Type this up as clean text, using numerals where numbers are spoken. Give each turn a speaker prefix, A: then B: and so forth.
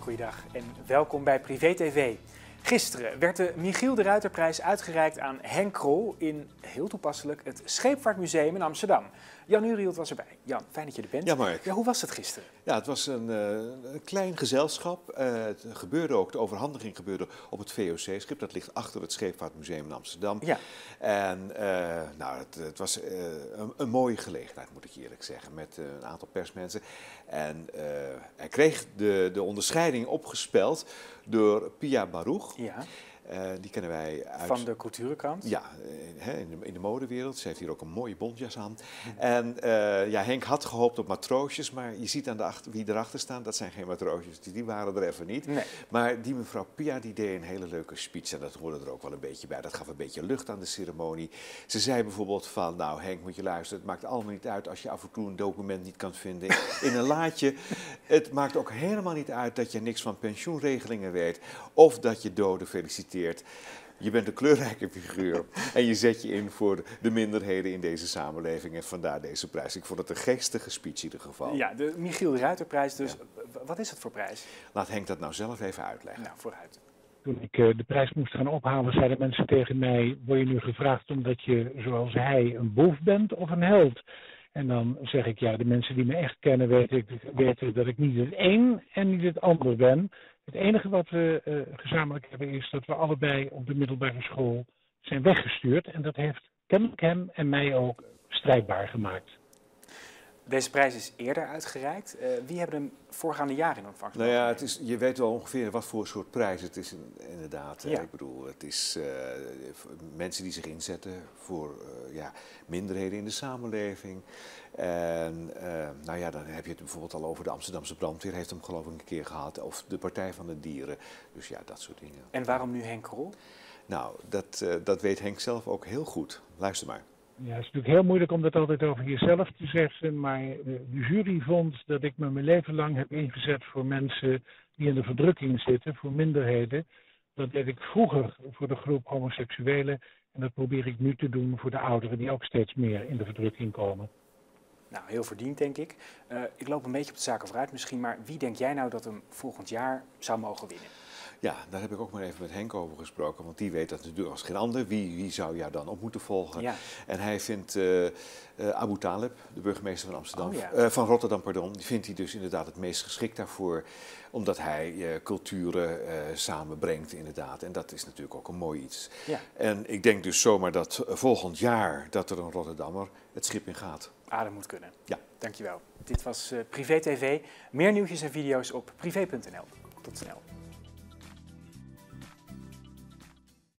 A: Goeiedag en welkom bij Privé TV. Gisteren werd de Michiel de Ruiterprijs uitgereikt aan Henk Krol in, heel toepasselijk, het Scheepvaartmuseum in Amsterdam. Jan Urielt was erbij. Jan, fijn dat je er bent.
B: Ja, Mark.
A: Ja, hoe was het gisteren?
B: Ja, het was een klein gezelschap. Het gebeurde ook, de overhandiging gebeurde op het VOC-schip. Dat ligt achter het Scheepvaartmuseum in Amsterdam. Ja. En het was een mooie gelegenheid, moet ik je eerlijk zeggen, met een aantal persmensen. En hij kreeg de onderscheiding opgespeld door Pia Baruch. Ja. Die kennen wij uit...
A: Van de culturenkrant?
B: Ja, in de modewereld. Ze heeft hier ook een mooie bontjas aan. En Henk had gehoopt op matroosjes, maar je ziet aan wie erachter staan, dat zijn geen matroosjes. Die waren er even niet. Nee. Maar die mevrouw Pia die deed een hele leuke speech en dat hoorde er ook wel een beetje bij. Dat gaf een beetje lucht aan de ceremonie. Ze zei bijvoorbeeld van, nou Henk, moet je luisteren, het maakt allemaal niet uit als je af en toe een document niet kan vinden in een laadje. Het maakt ook helemaal niet uit dat je niks van pensioenregelingen weet of dat je doden feliciteert. Je bent een kleurrijke figuur en je zet je in voor de minderheden in deze samenleving en vandaar deze prijs. Ik vond het een geestige speech in ieder geval.
A: Ja, de Michiel de Ruiterprijs dus. Ja. Wat is het voor prijs?
B: Laat Henk dat nou zelf even uitleggen.
A: Nou, vooruit.
C: Toen ik de prijs moest gaan ophalen, zeiden mensen tegen mij, word je nu gevraagd omdat je, zoals hij, een boef bent of een held? En dan zeg ik, ja, de mensen die me echt kennen weten dat ik niet het een en niet het ander ben. Het enige wat we gezamenlijk hebben is dat we allebei op de middelbare school zijn weggestuurd. En dat heeft kennelijk hem en mij ook strijdbaar gemaakt.
A: Deze prijs is eerder uitgereikt. Wie hebben hem voorgaande jaren in ontvangst genomen?
B: Nou ja, je weet wel ongeveer wat voor soort prijs het is inderdaad. Ja. Ik bedoel, het is mensen die zich inzetten voor minderheden in de samenleving. En dan heb je het bijvoorbeeld al over de Amsterdamse brandweer, heeft hem geloof ik een keer gehad. Of de Partij van de Dieren. Dus ja, dat soort dingen.
A: En waarom nu Henk Krol?
B: Nou, dat weet Henk zelf ook heel goed. Luister maar.
C: Ja, het is natuurlijk heel moeilijk om dat altijd over jezelf te zeggen, maar de jury vond dat ik me mijn leven lang heb ingezet voor mensen die in de verdrukking zitten, voor minderheden. Dat deed ik vroeger voor de groep homoseksuelen en dat probeer ik nu te doen voor de ouderen die ook steeds meer in de verdrukking komen.
A: Nou, heel verdiend denk ik. Ik loop een beetje op de zaken vooruit misschien, maar wie denk jij nou dat hem volgend jaar zou mogen winnen?
B: Ja, daar heb ik ook maar even met Henk over gesproken, want die weet dat natuurlijk als geen ander. Wie zou jou dan op moeten volgen? Ja. En hij vindt Abu Talib, de burgemeester van Amsterdam, van Rotterdam, pardon, die vindt hij dus inderdaad het meest geschikt daarvoor, omdat hij culturen samenbrengt inderdaad. En dat is natuurlijk ook een mooi iets. Ja. En ik denk dus zomaar dat volgend jaar dat er een Rotterdammer het schip in gaat.
A: Dat moet kunnen.
B: Ja.
A: Dankjewel. Dit was Privé TV. Meer nieuwtjes en video's op privé.nl. Tot snel.